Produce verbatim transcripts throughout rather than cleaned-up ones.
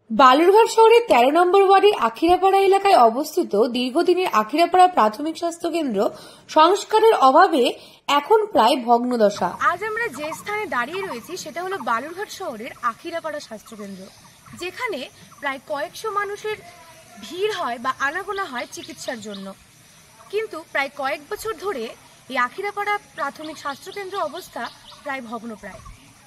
বালুরঘাট শহরের তেরো নম্বর ওয়ার্ডের আখিরাপাড়া এলাকায় অবস্থিত দীর্ঘদিনের আখিরাপাড়া প্রাথমিক স্বাস্থ্য কেন্দ্র সংস্কারের অভাবে এখন প্রায় ভগ্নদশা। আজ আমরা যে স্থানে দাঁড়িয়ে রয়েছি সেটা হলো বালুরঘাট শহরের আখিরাপাড়া স্বাস্থ্য কেন্দ্র, যেখানে প্রায় কয়েকশো মানুষের ভিড় হয় বা আনাগোনা হয় চিকিৎসার জন্য। কিন্তু প্রায় কয়েক বছর ধরে এই আখিরাপাড়া প্রাথমিক স্বাস্থ্য কেন্দ্র অবস্থা প্রায় ভগ্নপ্রায়।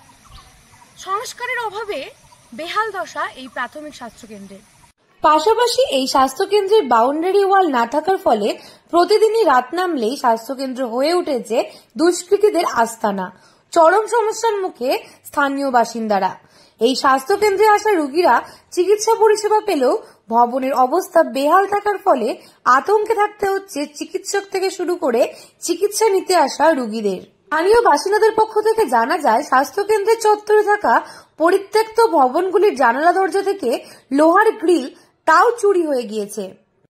সংস্কারের অভাবে বেহাল দশা এই প্রাথমিক স্বাস্থ্য কেন্দ্রের। পাশাপাশি এই স্বাস্থ্য কেন্দ্রের বাউন্ডারি ওয়াল না থাকার ফলে প্রতিদিনই রাত নামলেই স্বাস্থ্য কেন্দ্র হয়ে উঠেছে দুষ্কৃতীদের আস্তানা। চরম সমস্যার মুখে স্থানীয় বাসিন্দারা। এই স্বাস্থ্য কেন্দ্রে আসা রোগীরা চিকিৎসা পরিষেবা পেলেও ভবনের অবস্থা বেহাল থাকার ফলে আতঙ্কে থাকতে হচ্ছে চিকিৎসক থেকে শুরু করে চিকিৎসা নিতে আসা রোগীদের। স্থানীয় বাসিন্দাদের পক্ষ থেকে জানা যায়, স্বাস্থ্য কেন্দ্রের চত্বরে থাকা পরিত্যক্ত ভবনগুলির জানালা দরজা থেকে লোহার গ্রিল তাও চুরি হয়ে গিয়েছে।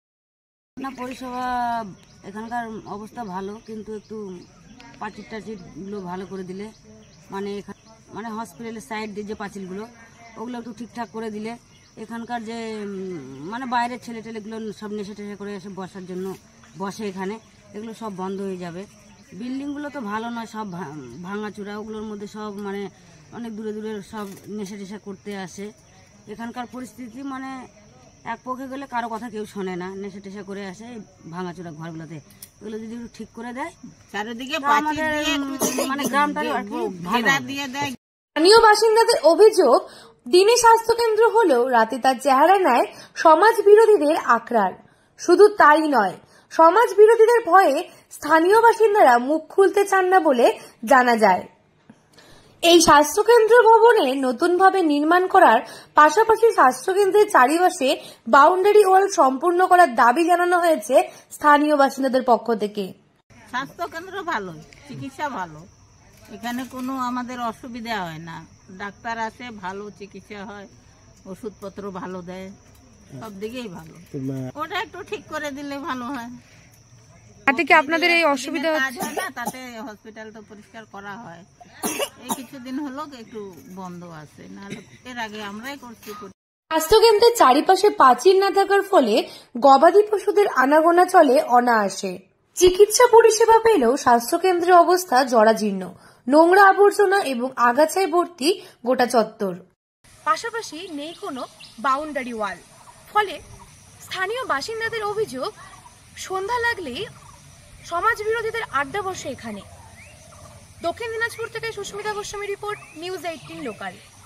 না, পরিষেবা এখানকার অবস্থা ভালো, কিন্তু একটু পাঁচিল টাচিলগুলো ভালো করে দিলে, মানে মানে হসপিটালের সাইড দিয়ে যে পাঁচিলগুলো ওগুলো একটু ঠিকঠাক করে দিলে এখানকার যে মানে বাইরের ছেলে টেলেগুলো সব নেশে টেশে করে এসে বসার জন্য বসে এখানে, এগুলো সব বন্ধ হয়ে যাবে। বিল্ডিংগুলো তো ভালো নয়, সব ভাঙাচুরা, ওগুলোর মধ্যে সব মানে অনেক দূরে দূরে সব নেশা টেশা করতে আসে। এখানকার পরিস্থিতি মানে এক পক্ষে গেলে কারো কথা কেউ শোনে না, নেশা টেশা করে আসে ভাঙাচুরা ঘরগুলোতে। এগুলো যদি একটু ঠিক করে দেয় চারিদিকে আমাদের মানে গ্রামটা দিয়ে দেয়। স্থানীয় বাসিন্দাদের অভিযোগ, দিনে স্বাস্থ্য কেন্দ্র হলেও রাতে তার চেহারা নেয় সমাজ বিরোধীদের আখড়ার। শুধু তাই নয়, সমাজ বিরোধীদের ভয়ে স্থানীয় বাসিন্দারা মুখ খুলতে চান না বলে জানা যায়। এই স্বাস্থ্যকেন্দ্র ভবনে নতুনভাবে নির্মাণ করার পাশাপাশি স্বাস্থ্যকেন্দ্রের চারিপাশে বাউন্ডারি ওয়াল সম্পূর্ণ করার দাবি জানানো হয়েছে স্থানীয় বাসিন্দাদের পক্ষ থেকে। স্বাস্থ্যকেন্দ্র ভালো, চিকিৎসা ভালো, এখানে কোনো আমাদের অসুবিধা হয় না। ডাক্তার আসে, ভালো চিকিৎসা হয়, ওষুধপত্র ভালো দেয়, সব দিকেই ভালো। ওটা একটু ঠিক করে দিলে ভালো হয়। তাতে কি আপনাদের এই অসুবিধা হচ্ছে না? তাতে হসপিটালটা পরিষ্কার করা হয়। এই কিছুদিন হলো একটু বন্ধ আছে, নাহলে এর আগে আমরাই করছি। স্বাস্থ্যকেন্দ্রের চারিপাশে পাঁচিল না থাকার ফলে গবাদি পশুদের আনাগোনা চলে অনায়াসে। চিকিৎসা পরিষেবা পেলেও স্বাস্থ্যকেন্দ্রের অবস্থা জরাজীর্ণ, নোংরা আবর্জনা এবং আগাছায় ভর্তি গোটা চত্বর। পাশাপাশি নেই কোনো বাউন্ডারি ওয়াল, ফলে স্থানীয় বাসিন্দাদের অভিযোগ, সন্ধ্যা লাগলেই সমাজ বিরোধীদের আড্ডা বসে এখানে। দক্ষিণ দিনাজপুর থেকে Susmita Goswami report, news eighteen local.